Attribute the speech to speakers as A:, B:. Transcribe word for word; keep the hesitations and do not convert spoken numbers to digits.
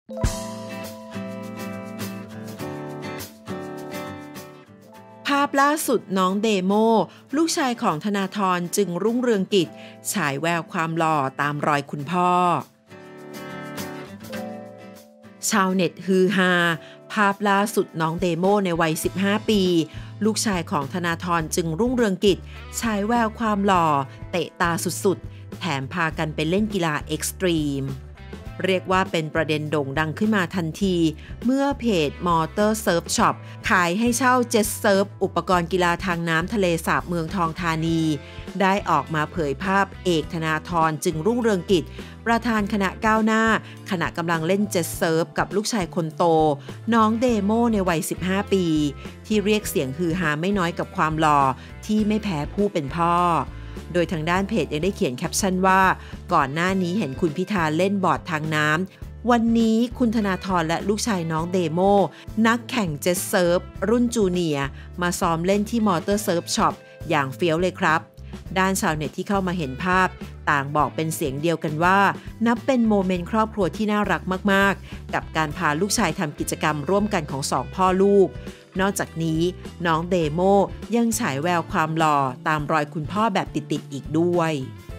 A: ภาพล่าสุดน้องเดโมลูกชายของธนาธรจึงรุ่งเรืองกิจฉายแววความหล่อตามรอยคุณพ่อชาวเน็ตฮือฮาภาพล่าสุดน้องเดโมในวัยสิบห้าปีลูกชายของธนาธรจึงรุ่งเรืองกิจฉายแววความหล่อเตะตาสุดๆแถมพากันไปเล่นกีฬาเอ็กซ์ตรีมเรียกว่าเป็นประเด็นโด่งดังขึ้นมาทันทีเมื่อเพจ Motor Surf Shop ขายให้เช่าเจ็ตเซิร์ฟอุปกรณ์กีฬาทางน้ำทะเลสาบเมืองทองธานีได้ออกมาเผยภาพเอกธนาธรจึงรุ่งเรืองกิจประธานคณะก้าวหน้าขณะกำลังเล่นเจ็ตเซิร์ฟกับลูกชายคนโตน้องเดโมในวัยสิบห้าปีที่เรียกเสียงฮือฮาไม่น้อยกับความหล่อที่ไม่แพ้ผู้เป็นพ่อโดยทางด้านเพจยังได้เขียนแคปชั่นว่าก่อนหน้านี้เห็นคุณพิธาเล่นบอร์ดทางน้ำวันนี้คุณธนาธรและลูกชายน้องเดโมนักแข่งเจ็ตเซิร์ฟรุ่นจูเนียร์มาซ้อมเล่นที่มอเตอร์เซิร์ฟช็อปอย่างเฟี้ยวเลยครับด้านชาวเน็ตที่เข้ามาเห็นภาพต่างบอกเป็นเสียงเดียวกันว่านับเป็นโมเมนต์ครอบครัวที่น่ารักมากๆกับการพาลูกชายทำกิจกรรมร่วมกันของสองพ่อลูกนอกจากนี้น้องเดโมยังฉายแววความหล่อตามรอยคุณพ่อแบบติดๆอีกด้วย